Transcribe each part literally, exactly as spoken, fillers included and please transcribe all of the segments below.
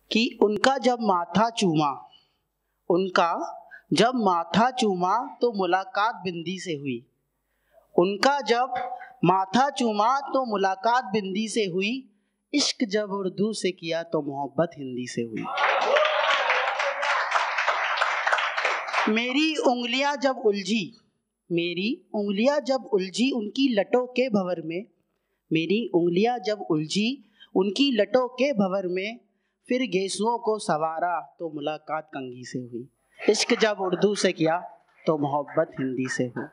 कि उनका जब माथा चूमा, उनका जब माथा चूमा तो मुलाकात बिंदी से हुई। उनका जब माथा चूमा तो मुलाकात बिंदी से हुई। इश्क जब उर्दू से किया तो मोहब्बत हिंदी से हुई। मेरी उंगलियां जब उलझी, मेरी उंगलियां जब उलझी उनकी लटों के भंवर में, मेरी उंगलियां जब उलझी उनकी लटों के भंवर में, फिर गेसुओं को सवारा तो मुलाकात कंघी से हुई। इश्क जब उर्दू से किया तो मोहब्बत हिंदी से हुई।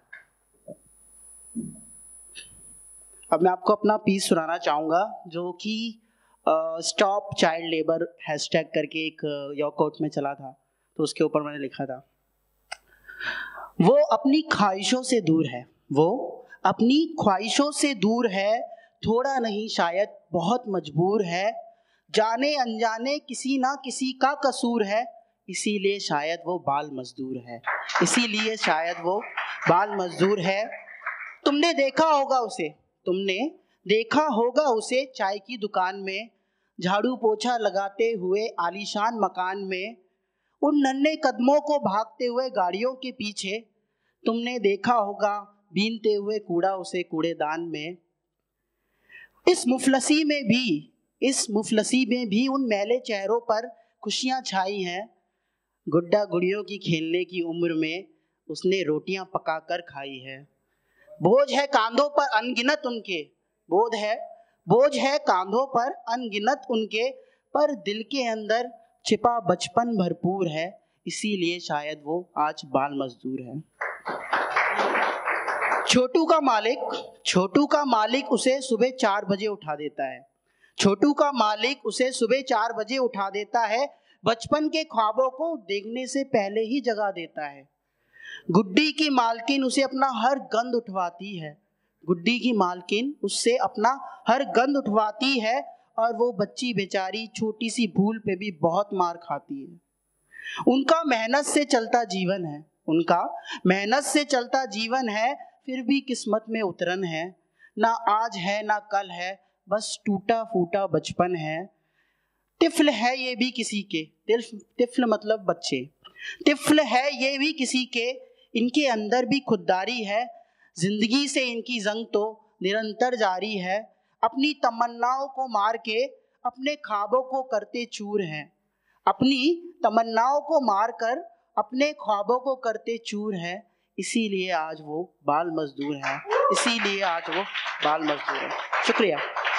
अब मैं आपको अपना पीस सुनाना चाहूँगा जो कि स्टॉप चाइल्ड लेबर हैशटैग करके एक YourQuote में चला था, तो उसके ऊपर मैंने लिखा था, वो अपनी ख्वाहिशों से दूर है, वो अपनी ख्वाहिशों से दूर है, थोड़ा नहीं शायद बहुत मजबूर है, जाने अनजाने किसी ना किसी का कसूर है, इसीलिए शायद वो बाल मजदूर है, इसीलिए शायद वो बाल मजदूर है। तुमने देखा होगा उसे, तुमने देखा होगा उसे चाय की दुकान में, झाड़ू पोछा लगाते हुए आलीशान मकान में, उन नन्हे कदमों को भागते हुए गाड़ियों के पीछे। तुमने देखा होगा बीनते हुए कूड़ा उसे कूड़ेदान में। इस मुफलसी में भी, इस मुफलसी में भी उन मैले चेहरों पर खुशियां छाई हैं। गुड्डा गुड़ियों की खेलने की उम्र में उसने रोटियां पकाकर खाई है। बोझ है कांधों पर अनगिनत उनके, बोझ है बोझ है कांधों पर अनगिनत उनके, पर दिल के अंदर छिपा बचपन भरपूर है, इसीलिए शायद वो आज बाल मजदूर है। छोटू का मालिक छोटू का मालिक उसे सुबह चार बजे उठा देता है। छोटू का मालिक उसे सुबह चार बजे उठा देता है, बचपन के ख्वाबों को देखने से पहले ही जगा देता है। गुड्डी की मालकिन उसे अपना हर गंद उठवाती है, गुड्डी की मालकिन उससे अपना हर गंद उठवाती है, और वो बच्ची बेचारी छोटी सी भूल पे भी बहुत मार खाती है। उनका मेहनत से चलता जीवन है, उनका मेहनत से चलता जीवन है, फिर भी किस्मत में उतरन है। ना आज है ना कल है, बस टूटा फूटा बचपन है। तिफल है ये भी किसी के, तिफल तिफल मतलब बच्चे, तिफल है ये भी किसी के, इनके अंदर भी खुददारी है। जिंदगी से इनकी जंग तो निरंतर जारी है। अपनी तमन्नाओं को मार के अपने ख्वाबों को करते चूर हैं, अपनी तमन्नाओं को मार कर अपने ख्वाबों को करते चूर हैं, इसीलिए आज वो बाल मजदूर हैं, इसीलिए आज वो बाल मजदूर हैं। शुक्रिया।